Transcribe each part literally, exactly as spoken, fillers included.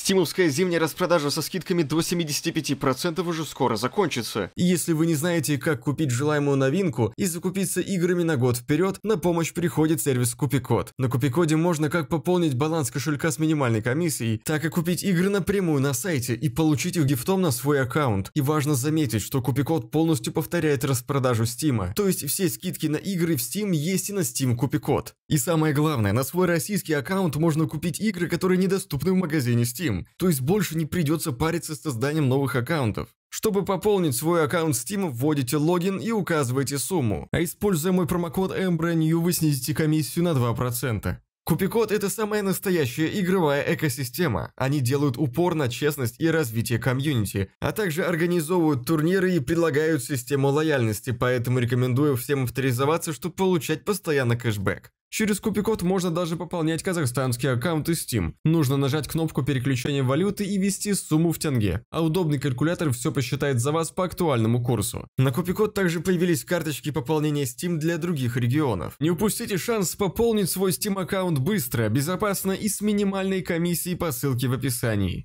Стимовская зимняя распродажа со скидками до семидесяти пяти процентов уже скоро закончится. И если вы не знаете, как купить желаемую новинку и закупиться играми на год вперед, на помощь приходит сервис Купикод. На Купикоде можно как пополнить баланс кошелька с минимальной комиссией, так и купить игры напрямую на сайте и получить их гифтом на свой аккаунт. И важно заметить, что Купикод полностью повторяет распродажу Стима, то есть все скидки на игры в Steam есть и на Steam Купикод. И самое главное, на свой российский аккаунт можно купить игры, которые недоступны в магазине Steam, то есть больше не придется париться с созданием новых аккаунтов. Чтобы пополнить свой аккаунт Steam, вводите логин и указываете сумму, а используя мой промокод EMBRANEW вы снизите комиссию на два процента. Купикод – это самая настоящая игровая экосистема. Они делают упор на честность и развитие комьюнити, а также организовывают турниры и предлагают систему лояльности, поэтому рекомендую всем авторизоваться, чтобы получать постоянно кэшбэк. Через Купикод можно даже пополнять казахстанские аккаунты Steam. Нужно нажать кнопку переключения валюты и ввести сумму в тенге, а удобный калькулятор все посчитает за вас по актуальному курсу. На Купикод также появились карточки пополнения Steam для других регионов. Не упустите шанс пополнить свой Steam аккаунт быстро, безопасно и с минимальной комиссией по ссылке в описании.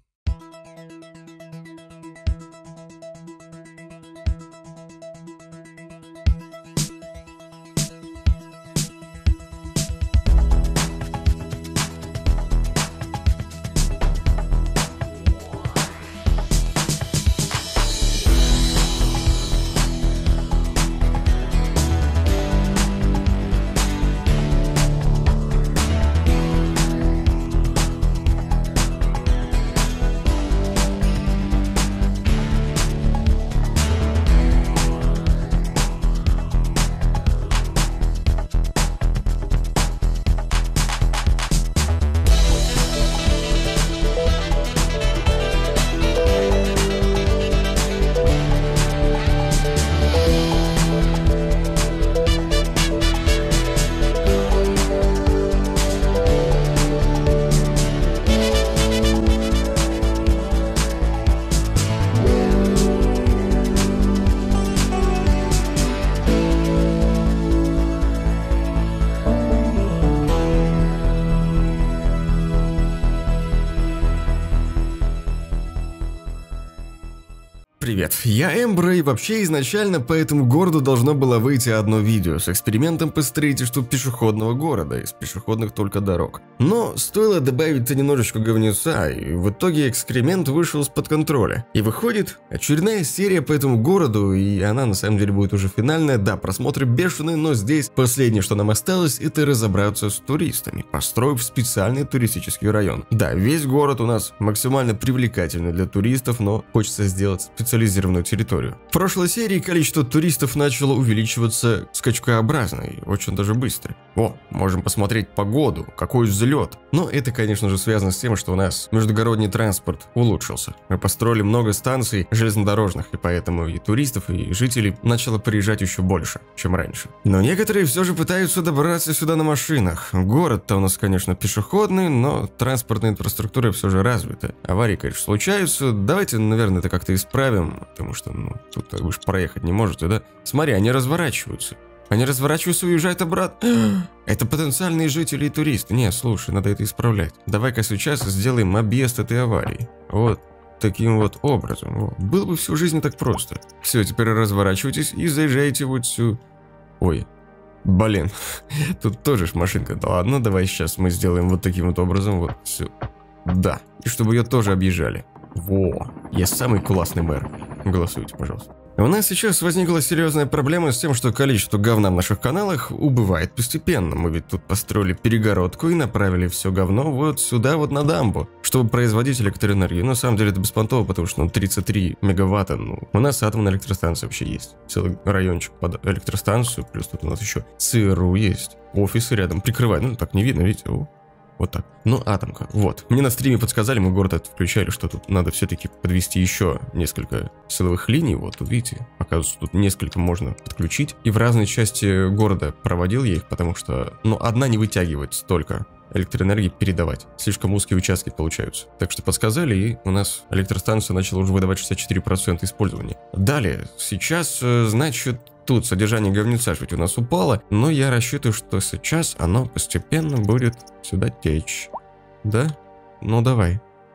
Привет, я Эмбра, и вообще изначально по этому городу должно было выйти одно видео с экспериментом по строительству пешеходного города из пешеходных только дорог. Но стоило добавить-то немножечко говнеца, и в итоге эксперимент вышел из-под контроля. И выходит очередная серия по этому городу, и она на самом деле будет уже финальная. Да, просмотры бешеные, но здесь последнее, что нам осталось, это разобраться с туристами, построив специальный туристический район. Да, весь город у нас максимально привлекательный для туристов, но хочется сделать специализированную территорию. В прошлой серии количество туристов начало увеличиваться скачкообразно и очень даже быстро. О, можем посмотреть погоду, какой взлет. Но это, конечно же, связано с тем, что у нас междугородний транспорт улучшился. Мы построили много станций железнодорожных, и поэтому и туристов, и жителей начало приезжать еще больше, чем раньше. Но некоторые все же пытаются добраться сюда на машинах. Город-то у нас, конечно, пешеходный, но транспортная инфраструктура все же развита. Аварии, конечно, случаются. Давайте, наверное, это как-то исправим. Потому что, ну, тут вы же проехать не можете, да? Смотри, они разворачиваются. Они разворачиваются и уезжают обратно. Это потенциальные жители и туристы. Не, слушай, надо это исправлять. Давай-ка сейчас сделаем объезд этой аварии. Вот таким вот образом. О, было бы всю жизнь так просто. Все, теперь разворачивайтесь и заезжайте вот сюда. Ой, блин, тут тоже ж машинка. Да ладно, давай сейчас мы сделаем вот таким вот образом. Вот, все. Да, и чтобы ее тоже объезжали. Во, я самый классный мэр. Голосуйте, пожалуйста. У нас сейчас возникла серьезная проблема с тем, что количество говна в наших каналах убывает постепенно. Мы ведь тут построили перегородку и направили все говно вот сюда, вот на дамбу, чтобы производить электроэнергию. На самом деле это беспонтово, потому что ну, тридцать три мегаватта, ну, у нас атомная электростанция вообще есть. Целый райончик под электростанцию, плюс тут у нас еще ЦРУ есть. Офисы рядом прикрывают, ну так не видно, видите, о. Вот так. Ну, атомка. Вот. Мне на стриме подсказали, мы город это включали, что тут надо все-таки подвести еще несколько силовых линий. Вот, тут видите, оказывается, тут несколько можно подключить. И в разные части города проводил я их, потому что, ну, одна не вытягивает столько электроэнергии передавать. Слишком узкие участки получаются. Так что подсказали, и у нас электростанция начала уже выдавать шестьдесят четыре процента использования. Далее, сейчас, значит... Тут содержание говнеца ведь у нас упало, но я рассчитываю, что сейчас оно постепенно будет сюда течь. Да? Ну давай.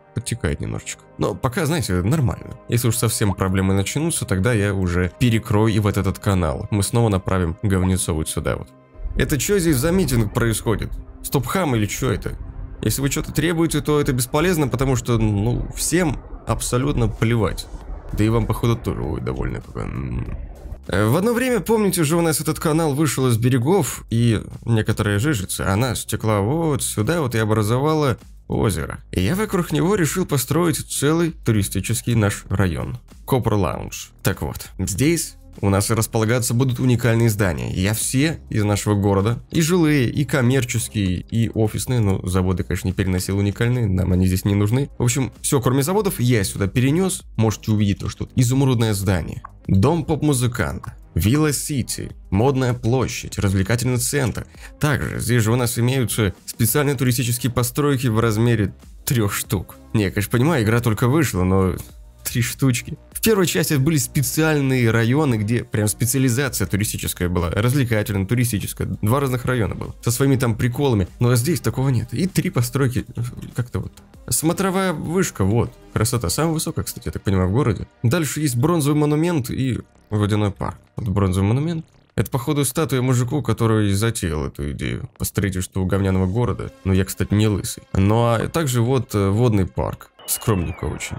подтекает немножечко. Но пока, знаете, нормально. Если уж совсем проблемы начнутся, тогда я уже перекрою и вот этот канал. Мы снова направим говнецо вот сюда вот. Это что здесь за митинг происходит? Стоп-хам или что это? Если вы что-то требуете, то это бесполезно, потому что, ну, всем абсолютно плевать. Да и вам, походу, тоже, ой, довольно пока. В одно время, помните же, у нас этот канал вышел из берегов, и некоторая жижица, она стекла вот сюда вот и образовала озеро. И я вокруг него решил построить целый туристический наш район. Копр Лаунж. Так вот, здесь у нас располагаться будут уникальные здания. Я все из нашего города, и жилые, и коммерческие, и офисные, но заводы, конечно, не переносил уникальные, нам они здесь не нужны. В общем, все, кроме заводов, я сюда перенес. Можете увидеть то, что тут изумрудное здание, дом поп-музыканта, Вилла Сити, модная площадь, развлекательный центр. Также здесь же у нас имеются специальные туристические постройки в размере трех штук. Не, я, конечно, понимаю, игра только вышла, но три штучки. В первой части были специальные районы, где прям специализация туристическая была, развлекательная, туристическая, два разных района было, со своими там приколами, но здесь такого нет. И три постройки, как-то вот. Смотровая вышка, вот, красота, самая высокая, кстати, я так понимаю, в городе. Дальше есть бронзовый монумент и водяной парк. Вот бронзовый монумент. Это, походу, статуя мужику, который затеял эту идею по строительству говняного города. Но я, кстати, не лысый. Ну а также вот водный парк, скромненько очень.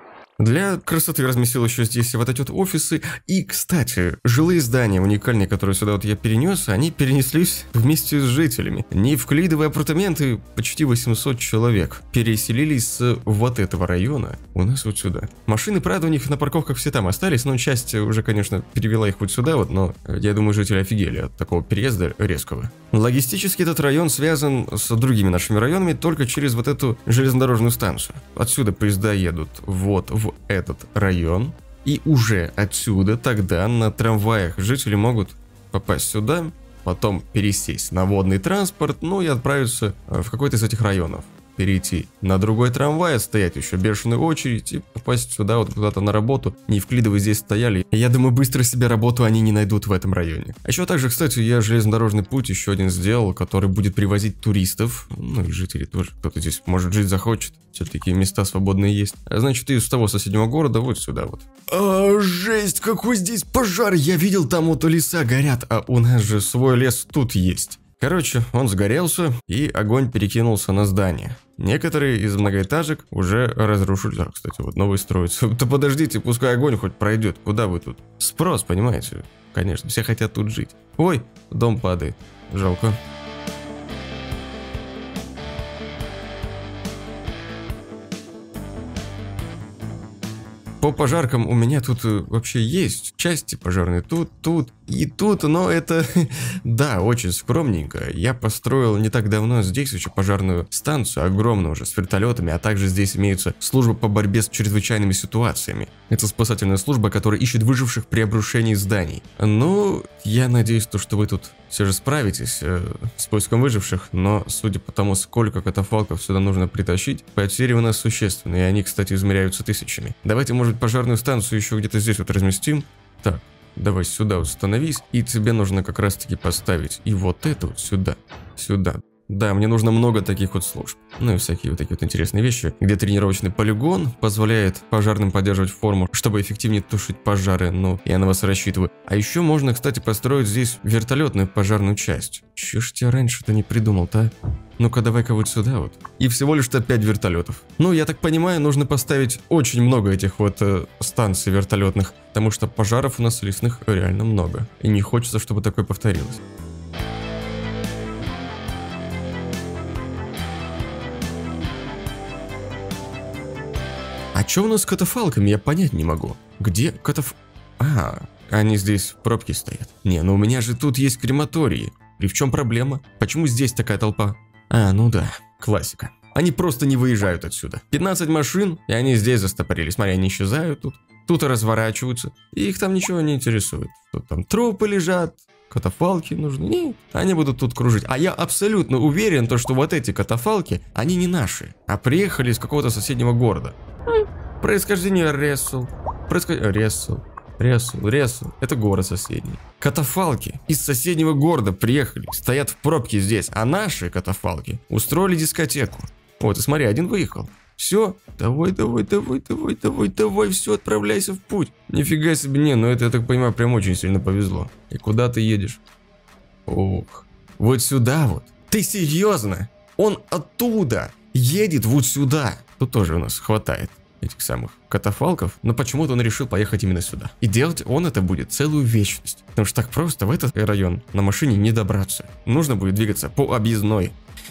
Для красоты разместил еще здесь вот эти вот офисы. И, кстати, жилые здания уникальные, которые сюда вот я перенес, они перенеслись вместе с жителями. Неевклидовые апартаменты, почти восемьсот человек, переселились с вот этого района у нас вот сюда. Машины, правда, у них на парковках все там остались, но часть уже, конечно, перевела их вот сюда вот, но я думаю, жители офигели от такого переезда резкого. Логистически этот район связан с другими нашими районами только через вот эту железнодорожную станцию. Отсюда поезда едут вот в этот район, и уже отсюда тогда на трамваях жители могут попасть сюда, потом пересесть на водный транспорт, ну и отправиться в какой-то из этих районов. Перейти на другой трамвай, стоять еще бешеную очередь и попасть сюда вот куда-то на работу. Неевклидовы здесь стояли. Я думаю, быстро себе работу они не найдут в этом районе. А еще также, кстати, я железнодорожный путь еще один сделал, который будет привозить туристов. Ну и жителей тоже. Кто-то здесь, может, жить захочет. Все-таки места свободные есть. А значит, из того соседнего города вот сюда вот. А, жесть, какой здесь пожар! Я видел, там вот леса горят, а у нас же свой лес тут есть. Короче, он сгорелся, и огонь перекинулся на здание. Некоторые из многоэтажек уже разрушили. А, кстати, вот новые строятся. Да подождите, пускай огонь хоть пройдет. Куда вы тут? Спрос, понимаете? Конечно, все хотят тут жить. Ой, дом падает. Жалко. По пожаркам у меня тут вообще есть части пожарные тут, тут и тут, но это, да, очень скромненько. Я построил не так давно здесь еще пожарную станцию, огромную уже, с вертолетами, а также здесь имеется служба по борьбе с чрезвычайными ситуациями. Это спасательная служба, которая ищет выживших при обрушении зданий. Ну, я надеюсь, то, что вы тут все же справитесь э, с поиском выживших, но судя по тому, сколько катафалков сюда нужно притащить, потери у нас существенные, и они, кстати, измеряются тысячами. Давайте, может, пожарную станцию еще где-то здесь вот разместим. Так, давай сюда вот становись, и тебе нужно как раз-таки поставить и вот это вот сюда, сюда. Да, мне нужно много таких вот служб. Ну и всякие вот такие вот интересные вещи, где тренировочный полигон позволяет пожарным поддерживать форму, чтобы эффективнее тушить пожары, ну, я на вас рассчитываю. А еще можно, кстати, построить здесь вертолетную пожарную часть. Чё ж я раньше-то не придумал-то, а? Ну-ка, давай-ка вот сюда вот. И всего лишь-то пять вертолетов. Ну, я так понимаю, нужно поставить очень много этих вот э, станций вертолетных, потому что пожаров у нас лесных реально много. И не хочется, чтобы такое повторилось. А чё у нас с катафалками, я понять не могу. Где катаф... А, они здесь в пробке стоят. Не, ну у меня же тут есть крематории. И в чем проблема? Почему здесь такая толпа? А, ну да, классика. Они просто не выезжают отсюда. пятнадцать машин, и они здесь застопорились. Смотри, они исчезают тут. Тут и разворачиваются. И их там ничего не интересует. Тут там трупы лежат, катафалки нужны. Нет, они будут тут кружить. А я абсолютно уверен, то, что вот эти катафалки, они не наши, а приехали из какого-то соседнего города. Происхождение Ресул. Происход... Ресул. Ресул. Ресул. Это город соседний. Катафалки из соседнего города приехали. Стоят в пробке здесь. А наши катафалки устроили дискотеку. Вот, и смотри, один выехал. Все, давай, давай, давай, давай, давай, давай, все, отправляйся в путь. Нифига себе, не, ну это, я так понимаю, прям очень сильно повезло. И куда ты едешь? Ох, вот сюда вот. Ты серьезно? Он оттуда едет вот сюда. Тут тоже у нас хватает этих самых катафалков, но почему-то он решил поехать именно сюда. И делать он это будет целую вечность. Потому что так просто в этот район на машине не добраться. Нужно будет двигаться по объездной.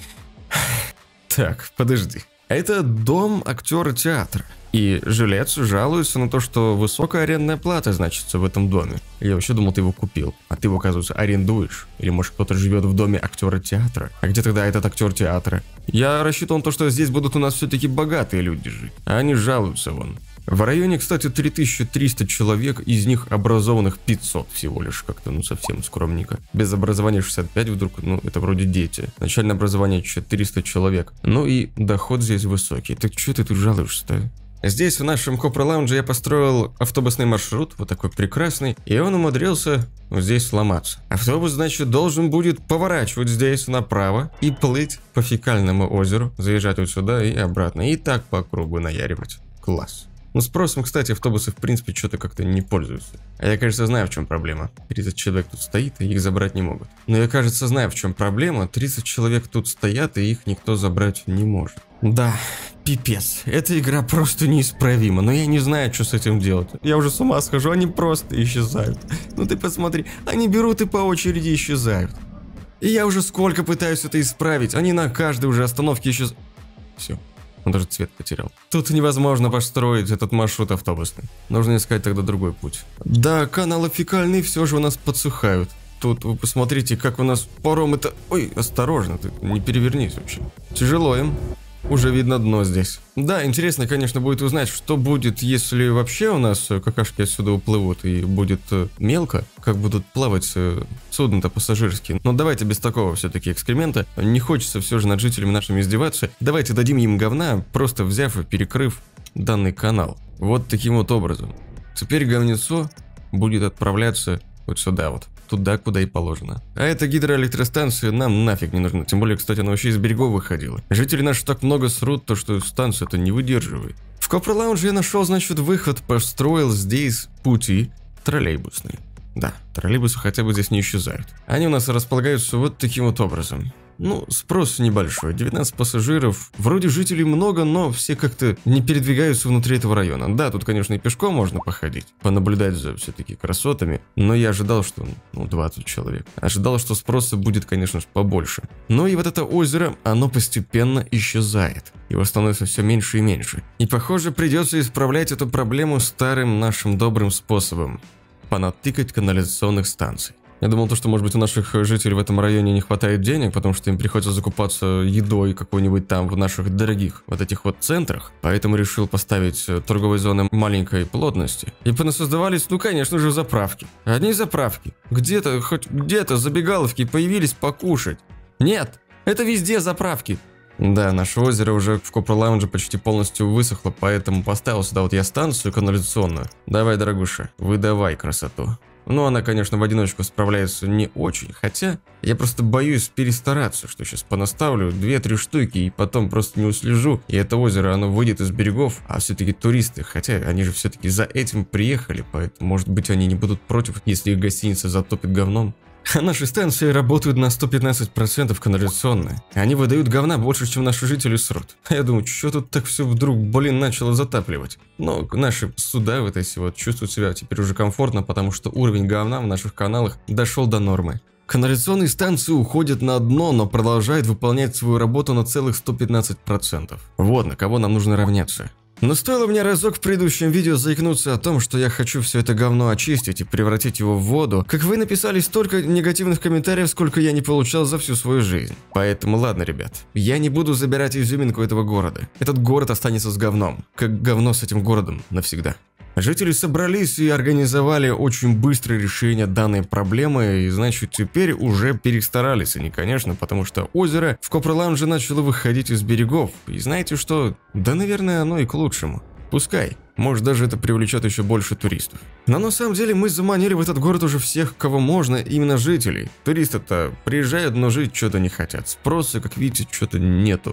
Так, подожди. Это дом актера театра. И жилец жалуется на то, что высокая арендная плата значится в этом доме. Я вообще думал, ты его купил, а ты его, оказывается, арендуешь. Или может кто-то живет в доме актера театра. А где тогда этот актер театра? Я рассчитывал на то, что здесь будут у нас все-таки богатые люди жить. А они жалуются вон. В районе, кстати, три тысячи триста человек, из них образованных пятьсот всего лишь, как-то, ну, совсем скромненько. Без образования шестьдесят пять вдруг, ну, это вроде дети. Начальное образование четыреста человек. Ну и доход здесь высокий. Так что ты тут жалуешься-то? Здесь, в нашем Копра-лаунже, я построил автобусный маршрут, вот такой прекрасный, и он умудрился вот здесь сломаться. Автобус, значит, должен будет поворачивать здесь направо и плыть по фекальному озеру, заезжать вот сюда и обратно, и так по кругу наяривать. Класс. Ну, спросом, кстати, автобусы, в принципе, что-то как-то не пользуются. А я, кажется, знаю, в чем проблема. тридцать человек тут стоит, и их забрать не могут. Но я, кажется, знаю, в чем проблема. тридцать человек тут стоят, и их никто забрать не может. Да, пипец. Эта игра просто неисправима, но я не знаю, что с этим делать. Я уже с ума схожу, они просто исчезают. Ну ты посмотри, они берут и по очереди исчезают. И я уже сколько пытаюсь это исправить, они на каждой уже остановке исчезают. Все. Он даже цвет потерял. Тут невозможно построить этот маршрут автобусный. Нужно искать тогда другой путь. Да, каналы фекальные все же у нас подсыхают. Тут вы посмотрите, как у нас паром это... Ой, осторожно, ты не перевернись вообще. Тяжело им. Уже видно дно здесь. Да, интересно, конечно, будет узнать, что будет, если вообще у нас какашки отсюда уплывут и будет мелко, как будут плавать судно-то пассажирские. Но давайте без такого все-таки экскремента. Не хочется все же над жителями нашими издеваться. Давайте дадим им говна, просто взяв и перекрыв данный канал. Вот таким вот образом. Теперь говнецо будет отправляться вот сюда вот. Туда, куда и положено. А эта гидроэлектростанция нам нафиг не нужна. Тем более, кстати, она вообще из берегов выходила. Жители наши так много срут, то что станция-то не выдерживает. В Копра-лаунже я нашел, значит, выход, построил здесь пути троллейбусные. Да, троллейбусы хотя бы здесь не исчезают. Они у нас располагаются вот таким вот образом. Ну, спрос небольшой, девятнадцать пассажиров. Вроде жителей много, но все как-то не передвигаются внутри этого района. Да, тут, конечно, и пешком можно походить, понаблюдать за все-таки красотами, но я ожидал, что, ну, двадцать человек. Ожидал, что спроса будет, конечно же, побольше. Но и вот это озеро, оно постепенно исчезает. Его становится все меньше и меньше. И, похоже, придется исправлять эту проблему старым нашим добрым способом. Понатыкать канализационных станций. Я думал, то, что, может быть, у наших жителей в этом районе не хватает денег, потому что им приходится закупаться едой какой-нибудь там в наших дорогих вот этих вот центрах. Поэтому решил поставить торговые зоны маленькой плотности. И понасоздавались, ну, конечно же, заправки. Одни заправки. Где-то, хоть где-то забегаловки появились покушать. Нет, это везде заправки. Да, наше озеро уже в Копра-лаунже почти полностью высохло, поэтому поставил сюда вот я станцию канализационную. Давай, дорогуша, выдавай красоту. Ну, она, конечно, в одиночку справляется не очень, хотя я просто боюсь перестараться, что сейчас понаставлю две-три штуки и потом просто не услежу, и это озеро, оно выйдет из берегов, а все-таки туристы, хотя они же все-таки за этим приехали, поэтому, может быть, они не будут против, если их гостиница затопит говном. А наши станции работают на сто пятнадцать процентов канализационные. Они выдают говна больше, чем наши жители срут. А я думаю, что тут так все вдруг, блин, начало затапливать. Но наши суда вот эти вот чувствуют себя теперь уже комфортно, потому что уровень говна в наших каналах дошел до нормы. Канализационные станции уходят на дно, но продолжают выполнять свою работу на целых сто пятнадцать процентов. Вот на кого нам нужно равняться. Но стоило мне разок в предыдущем видео заикнуться о том, что я хочу все это говно очистить и превратить его в воду, как вы написали столько негативных комментариев, сколько я не получал за всю свою жизнь. Поэтому ладно, ребят, я не буду забирать изюминку этого города. Этот город останется с говном, как говно с этим городом навсегда. Жители собрались и организовали очень быстрое решение данной проблемы, и значит теперь уже перестарались они, конечно, потому что озеро в Копра-лаунже начало выходить из берегов, и знаете что, да наверное оно и к лучшему. Пускай, может даже это привлечет еще больше туристов. Но на самом деле мы заманили в этот город уже всех, кого можно, именно жителей. Туристы-то приезжают, но жить что-то не хотят, спроса, как видите, что-то нету.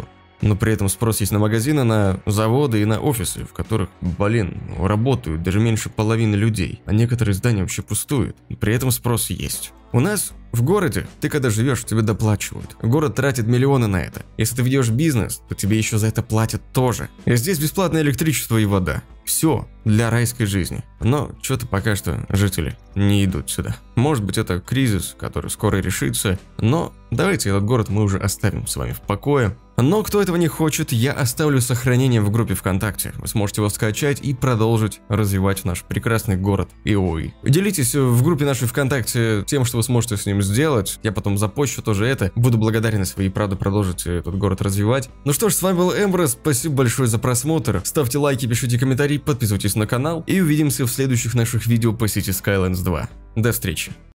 Но при этом спрос есть на магазины, на заводы и на офисы, в которых, блин, работают даже меньше половины людей, а некоторые здания вообще пустуют, и при этом спрос есть. У нас в городе, ты когда живешь, тебе доплачивают. Город тратит миллионы на это. Если ты ведешь бизнес, то тебе еще за это платят тоже. И здесь бесплатное электричество и вода. Все для райской жизни. Но что-то пока что жители не идут сюда. Может быть, это кризис, который скоро решится, но давайте этот город мы уже оставим с вами в покое. Но кто этого не хочет, я оставлю сохранение в группе ВКонтакте. Вы сможете его скачать и продолжить развивать наш прекрасный город Иои. Делитесь в группе нашей ВКонтакте тем, что вы сможете с ним сделать. Я потом запощу тоже это. Буду благодарен, если вы и правда продолжите этот город развивать. Ну что ж, с вами был Эмброс. Спасибо большое за просмотр. Ставьте лайки, пишите комментарии, подписывайтесь на канал. И увидимся в следующих наших видео по Cities Skylines два. До встречи.